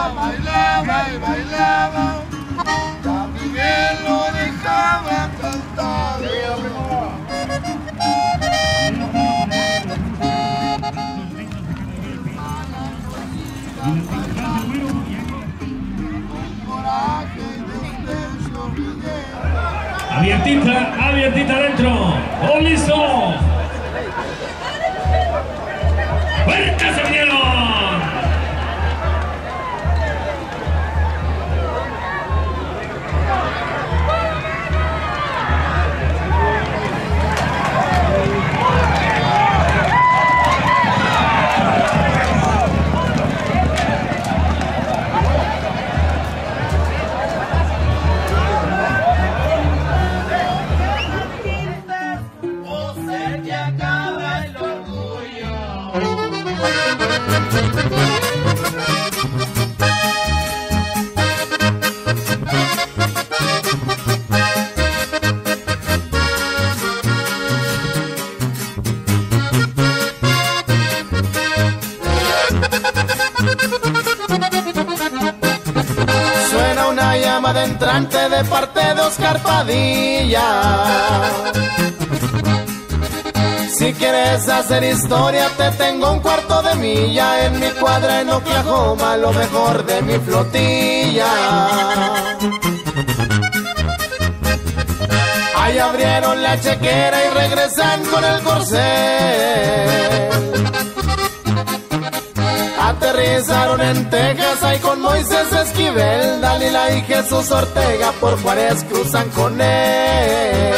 bailaba y bailaba, ya Miguel lo dejaba cantar. Abiertita, abiertita adentro. ¡Oh, listo! ¡Fuertes se vinieron! Suena una llamada entrante de parte de Oscar Padilla. Si quieres hacer historia, te tengo un cuarto de milla en mi cuadra en Oklahoma, lo mejor de mi flotilla. Ahí abrieron la chequera y regresan con el corcel. Aterrizaron en Texas, ahí con Moisés Esquivel, Dalila y Jesús Ortega, por Juárez cruzan con él.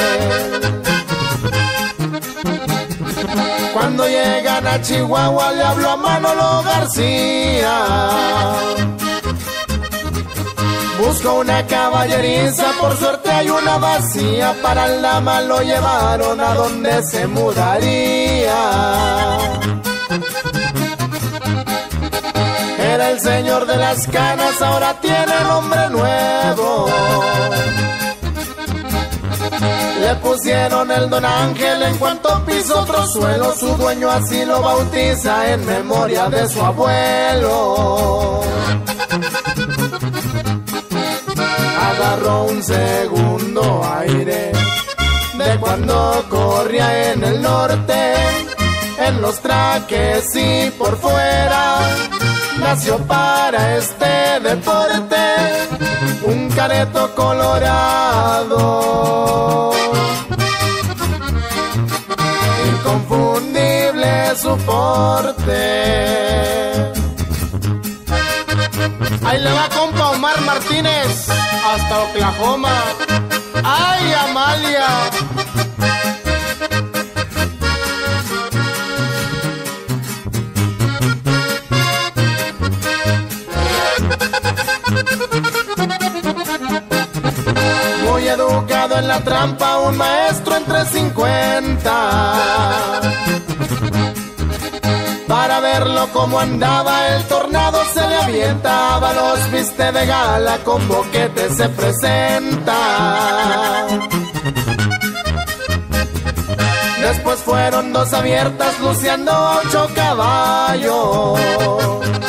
Cuando llegan a Chihuahua le habló a Manolo García. Busco una caballeriza, por suerte hay una vacía, para el dama lo llevaron a donde se mudaría. Era el señor de las canas, ahora tiene nombre nuevo. Le pusieron el Don Ángel en cuanto pisó otro suelo, su dueño así lo bautiza en memoria de su abuelo. Agarró un segundo aire de cuando corría en el norte, en los traques y por fuera. Nació para este deporte, un careto colorado. Inconfundible su porte. Ahí le va compa Omar Martínez, hasta Oklahoma. ¡Ay, Amalia! Muy educado en la trampa, un maestro entre 50. Para verlo como andaba, el tornado se le avientaba, los viste de gala, con boquete se presenta. Después fueron dos abiertas, luciendo a 8 caballos.